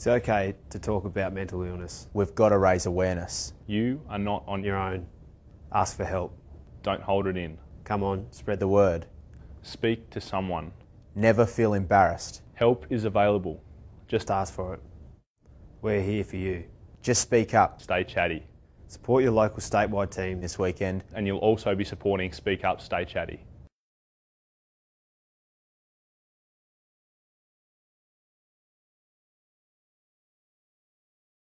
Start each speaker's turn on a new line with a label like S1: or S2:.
S1: It's okay to talk about mental illness.
S2: We've got to raise awareness.
S3: You are not on
S1: Your own. Ask for help.
S3: Don't hold it in.
S1: Come on,
S2: Spread the word.
S3: Speak to someone.
S2: Never feel embarrassed.
S3: Help is available.
S1: just ask for it. We're here for you.
S2: Just speak up.
S3: Stay chatty.
S1: Support your local statewide team
S2: This weekend,
S3: And you'll also be supporting Speak Up, Stay Chatty.